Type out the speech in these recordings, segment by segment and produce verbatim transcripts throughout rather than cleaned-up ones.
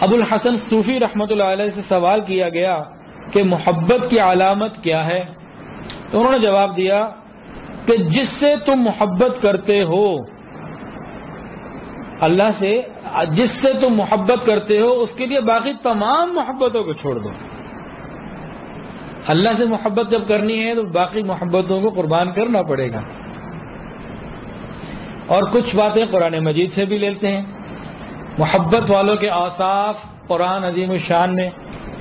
ابو الحسن صوفی رحمۃ اللہ علیہ سے سوال کیا گیا کہ محبت کی علامت کیا ہے؟ تو انہوں نے جواب دیا کہ جس سے تم محبت کرتے ہو اللہ سے، جس سے تم محبت کرتے ہو اس کے لیے باقی تمام محبتوں کو چھوڑ دو۔ اللہ سے محبت جب کرنی ہے تو باقی محبتوں کو قربان کرنا پڑے گا۔ اور کچھ باتیں قرآن مجید سے بھی لیتے ہیں۔ محبت والوں کے اوصاف قرآن عظیم الشان نے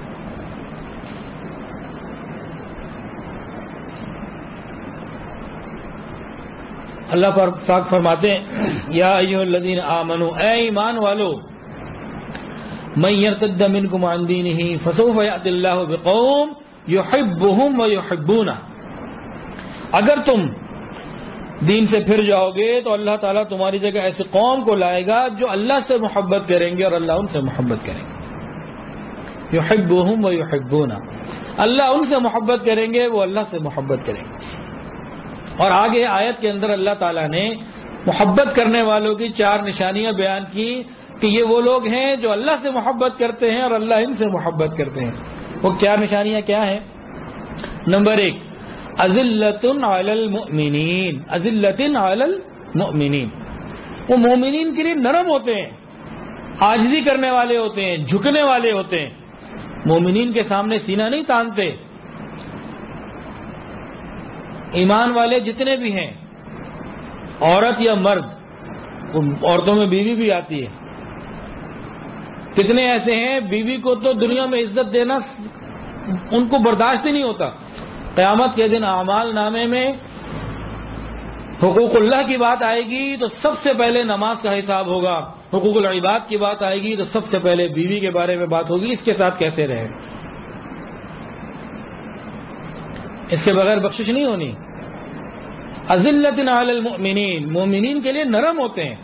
اللہ پاک فرماتے ہیں یا ایھا الذین آمنو، اے ایمان والو، من یرتد منکم عن دینہ فسوف یأتی اللہ بقوم یحبہم ویحبونہ، اگر تم دین سے پھر جاؤ گے تو اللہ تعالیٰ تمہاری جگہ ایسی قوم کو لائے گا جو اللہ سے محبت کریں گے اور اللہ ان سے محبت کریں گے۔ یحبہم ویحبونہ، اللہ ان سے محبت کریں گے، وہ اللہ سے محبت کریں گے۔ اور آگے آیت کے اندر اللہ تعالیٰ نے محبت کرنے والوں کی چار نشانیاں بیان کی کہ یہ وہ لوگ ہیں جو اللہ سے محبت کرتے ہیں اور اللہ ان سے محبت کرتے ہیں۔ وہ چار نشانیاں کیا ہیں؟ نمبر ایک، اذلۃ علی المؤمنین، اذلۃ علی المؤمنین، وہ مومنین کے لیے نرم ہوتے ہیں، عاجزی کرنے والے ہوتے ہیں، جھکنے والے ہوتے ہیں، مومنین کے سامنے سینہ نہیں تانتے۔ ایمان والے جتنے بھی ہیں، عورت یا مرد، عورتوں میں بیوی بھی آتی ہے، کتنے ایسے ہیں بیوی کو تو دنیا میں عزت دینا ان کو برداشت ہی نہیں ہوتا، قیامت کے دن اعمال نامے میں حقوق اللہ کی بات آئے گی تو سب سے پہلے نماز کا حساب ہوگا، حقوق العباد کی بات آئے گی تو سب سے پہلے بیوی کے بارے میں بات ہوگی، اس کے ساتھ کیسے رہے، اس کے بغیر بخشش نہیں ہونی۔ اذلۃ علی المؤمنین، مومنین کے لیے نرم ہوتے ہیں۔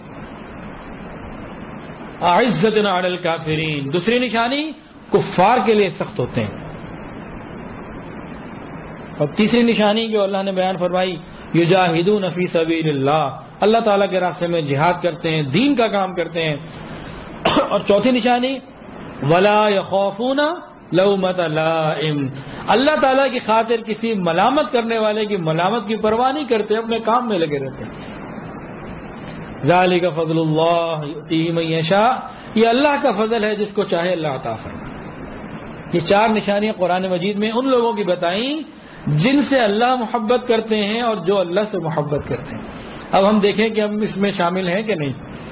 اعزۃ علی الکافرین، دوسری نشانی کفار کے لیے سخت ہوتے ہیں۔ اور تیسری نشانی جو اللہ نے بیان فرمائی، یجاہدون فی سبیل اللہ، اللہ تعالیٰ کے راستے میں جہاد کرتے ہیں، دین کا کام کرتے ہیں۔ اور چوتھی نشانی، ولا یخافون لومۃ لائم، اللہ تعالیٰ کی خاطر کسی ملامت کرنے والے کی ملامت کی پرواہ نہیں کرتے، اپنے کام میں لگے رہتے ہیں۔ ذالک فضل اللہ یؤتیہ من یشاء، یہ اللہ کا فضل ہے جس کو چاہے اللہ عطا فرمائے۔ یہ چار نشانیاں قرآن مجید میں ان لوگوں کی بتائیں جن سے اللہ محبت کرتے ہیں اور جو اللہ سے محبت کرتے ہیں۔ اب ہم دیکھیں کہ ہم اس میں شامل ہیں کہ نہیں۔